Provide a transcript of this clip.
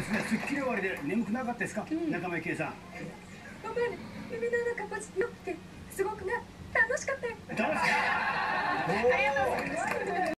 すっきり終わりで眠くなかったですか、仲間由紀恵さん。 ごめん、夢の中ポジティブってすごく楽しかったよ。 楽しかった。